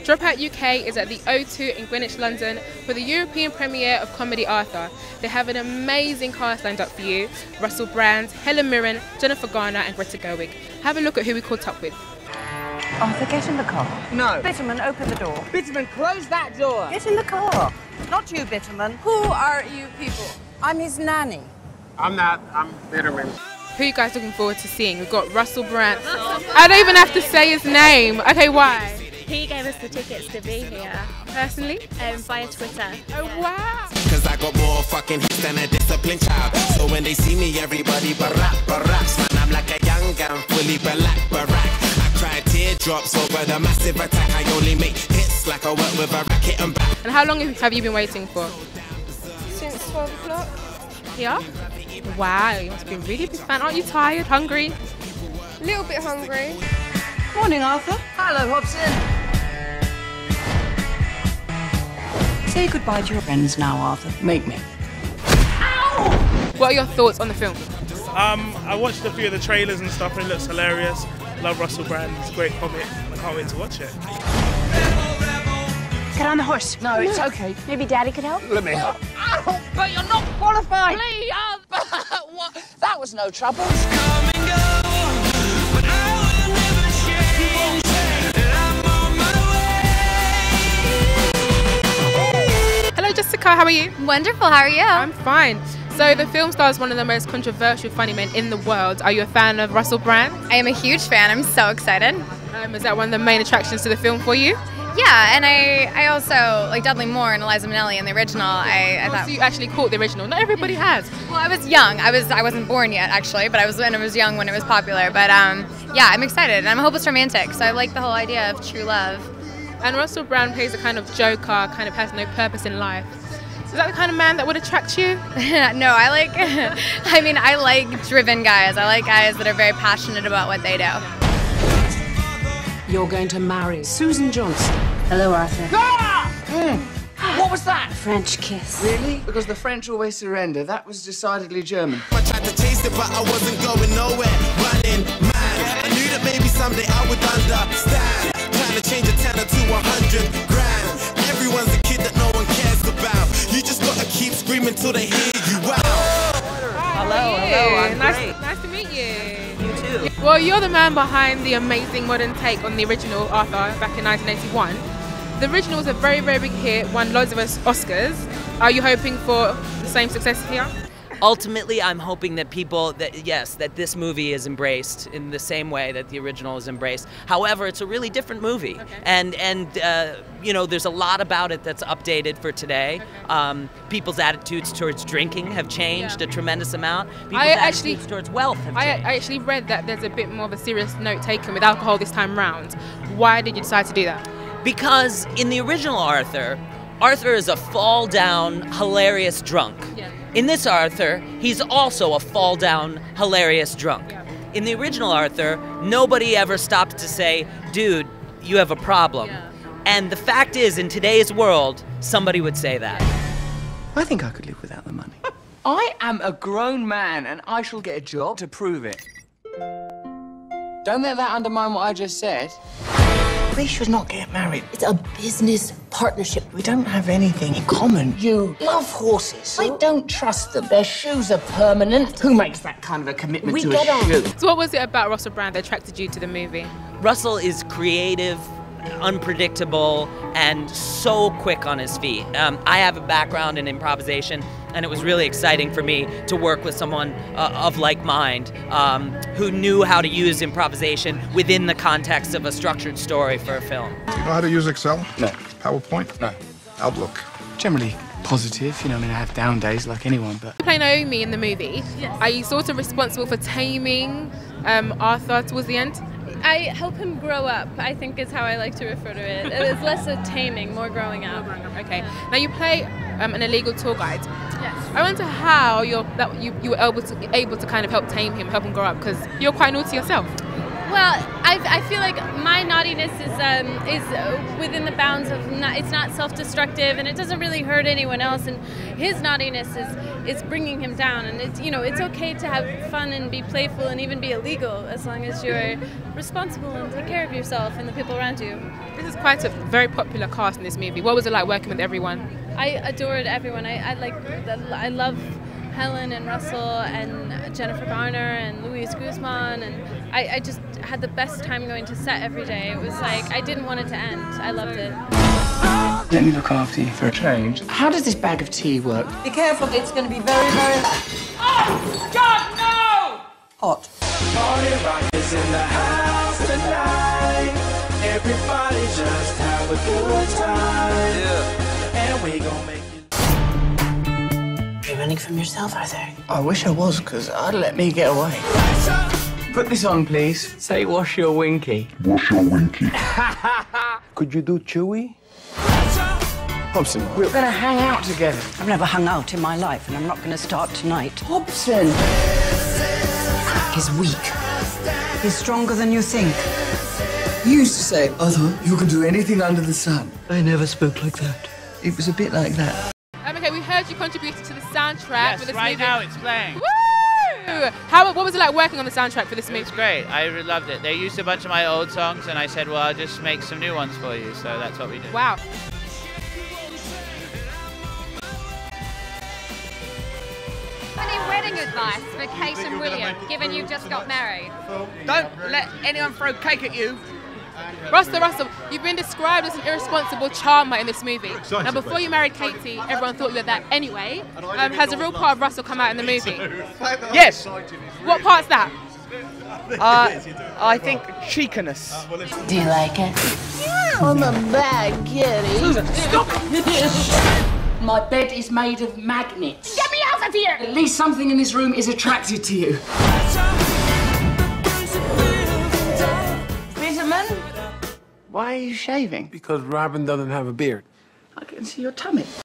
Dropout UK is at the O2 in Greenwich, London for the European premiere of Comedy Arthur. They have an amazing cast lined up for you. Russell Brand, Helen Mirren, Jennifer Garner and Greta Gerwig. Have a look at who we caught up with. Arthur, get in the car. No. Bitterman, open the door. Bitterman, close that door. Get in the car. Not you, Bitterman. Who are you people? I'm his nanny. I'm not. I'm Bitterman. Who are you guys looking forward to seeing? We've got Russell Brand. I don't even have to say his name. Okay, why? He gave us the tickets to be here. Personally? Via Twitter. Oh, wow. Cause I got more fucking hits than a disciplined child. So when they see me, everybody baracks. Man, I'm like a young gun, fully barack. I cry teardrops over the massive attack. I only make hits like I work with a racket and back. And how long have you been waiting for? Since 12 o'clock. Yeah? Wow, you must be a really big fan. Aren't you tired, hungry? A little bit hungry. Morning, Arthur. Hello, Hobson. Say goodbye to your friends now, Arthur. Make me. What are your thoughts on the film? I watched a few of the trailers and stuff and it looks hilarious. Love Russell Brand, it's a great comic. I can't wait to watch it. Get on the horse. No, it's okay. Maybe Daddy could help? Let me help. Ow, but you're not qualified. Please. What? That was no trouble. Hello Jessica, how are you? Wonderful, how are you? I'm fine. So the film stars one of the most controversial funny men in the world. Are you a fan of Russell Brand? I am a huge fan. I'm so excited. Is that one of the main attractions to the film for you? Yeah, and I also like Dudley Moore and Eliza Minnelli in the original. I thought. So you actually caught the original. Not everybody has. Well, I was young. I wasn't born yet actually, but I was young when it was popular. But yeah, I'm excited and I'm a hopeless romantic, so I like the whole idea of true love. And Russell Brand plays a kind of joker, kind of has no purpose in life. Is that the kind of man that would attract you? No, I like. I mean, I like driven guys. I like guys that are very passionate about what they do. You're going to marry Susan Johnson. Hello, Arthur. Ah! What was that? French kiss. Really? Because the French always surrender. That was decidedly German. I tried to chase it, but I wasn't going nowhere. Running mad. I knew that maybe someday I would understand. Trying to change a tenner to 100 grand. Everyone's a kid that no one cares about. You just gotta keep screaming till they hear you out. Hello, I'm great. Nice to meet you. You too. Well, you're the man behind the amazing modern take on the original Arthur back in 1981. The original was a very, very big hit, won loads of Oscars. Are you hoping for the same success here? Ultimately, I'm hoping that that this movie is embraced in the same way that the original is embraced. However, it's a really different movie, okay. and you know, there's a lot about it that's updated for today. Okay. People's attitudes towards drinking have changed a tremendous amount. People's attitudes towards wealth have changed. I actually read that there's a bit more of a serious note taken with alcohol this time round. Why did you decide to do that? Because in the original Arthur is a fall-down, hilarious drunk. Yeah. In this Arthur, he's also a fall-down, hilarious drunk. Yeah. In the original Arthur, nobody ever stopped to say, dude, you have a problem. Yeah. And the fact is, in today's world, somebody would say that. I think I could live without the money. I am a grown man and I shall get a job to prove it. Don't let that undermine what I just said. We should not get married. It's a business partnership. We don't have anything in common. You love horses. I don't trust them. Their shoes are permanent. Who makes that kind of a commitment We to get a on. shoe? So what was it about Russell Brand that attracted you to the movie? Russell is creative, unpredictable, and so quick on his feet. I have a background in improvisation, and it was really exciting for me to work with someone of like mind who knew how to use improvisation within the context of a structured story for a film. You know how to use Excel? No. PowerPoint? No. Outlook? Generally positive, you know, I mean, I have down days like anyone, but... You play Naomi in the movie. Yes. Are you sort of responsible for taming Arthur towards the end? I help him grow up, I think is how I like to refer to it. It's less a taming, more growing up. Okay. Now you play an illegal tour guide. Yes. I wonder how you were able to kind of help tame him, help him grow up, because you're quite naughty yourself. Well, I feel like my naughtiness is within the bounds of it's not self-destructive, and it doesn't really hurt anyone else. And his naughtiness is bringing him down. And it's it's okay to have fun and be playful and even be illegal as long as you're responsible and take care of yourself and the people around you. This is quite a very popular cast in this movie. What was it like working with everyone? I adored everyone. I love Helen and Russell and Jennifer Garner and Luis Guzman, and I just had the best time going to set every day. It was like I didn't want it to end. I loved it. Let me look after you for a change. How does this bag of tea work? Be careful, it's going to be very, very... Oh, God, no! hot. Party rock is in the house tonight. Everybody just have a good time. Yeah. And we gon' make it. You're running from yourself, Arthur. I wish I was, because I'd let me get away. Put this on, please. Say, wash your winky. Wash your winky. Could you do Chewy? Hobson, we're going to hang out together. I've never hung out in my life, and I'm not going to start tonight. Hobson! He's weak. He's stronger than you think. You used to say, Arthur, you can do anything under the sun. I never spoke like that. It was a bit like that. Okay, we heard you contributed to the soundtrack Yes, for this right movie. now it's playing. Woo! What was it like working on the soundtrack for this movie? It's great. I really loved it. They used a bunch of my old songs, and I said, well, I'll just make some new ones for you. So that's what we did. Wow. Any wedding advice for Kate and William, given you just got married? Don't let anyone throw cake at you. Russell, you've been described as an irresponsible charmer in this movie. Now, before you married Katy, everyone thought you were that anyway. Has a real part of Russell come out in the movie? Yes. What part's that? I think cheekiness. Do you like it? I'm a bad kitty. Susan, stop it! My bed is made of magnets. Get me out of here! At least something in this room is attracted to you. Fisherman? Why are you shaving? Because Robin doesn't have a beard. I can see your tummy.